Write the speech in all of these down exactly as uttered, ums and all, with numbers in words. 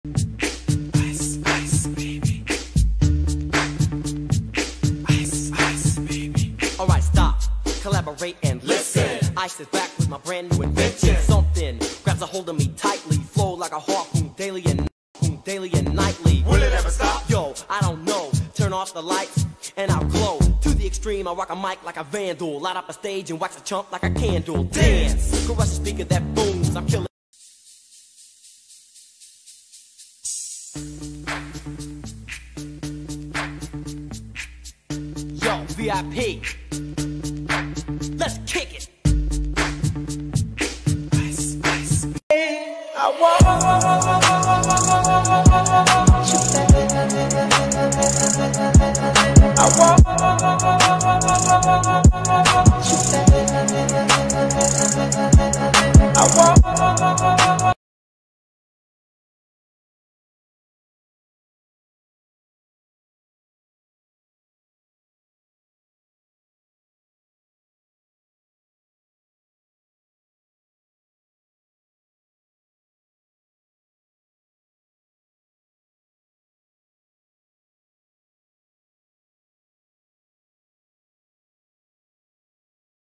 Ice, ice, baby. Ice, ice, baby. Alright, stop, collaborate and listen. Ice is back with my brand new invention. Something grabs a hold of me tightly, flow like a harpoon daily and daily and nightly. Will it ever stop? Yo, I don't know. Turn off the lights and I'll glow. To the extreme, I rock a mic like a vandal. Light up a stage and wax a chump like a candle. Dance, crush a speaker that booms. I'm killing. Yo, V I P. Let's kick it. Ice, ice. I want I want I want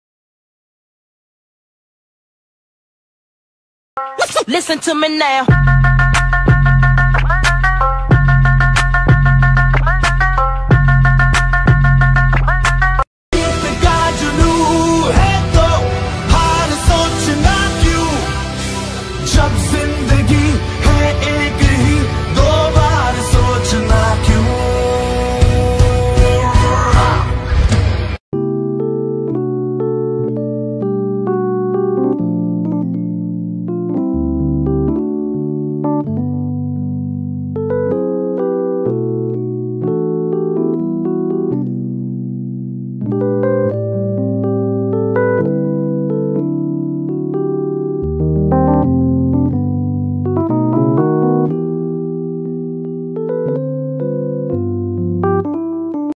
Listen to me now.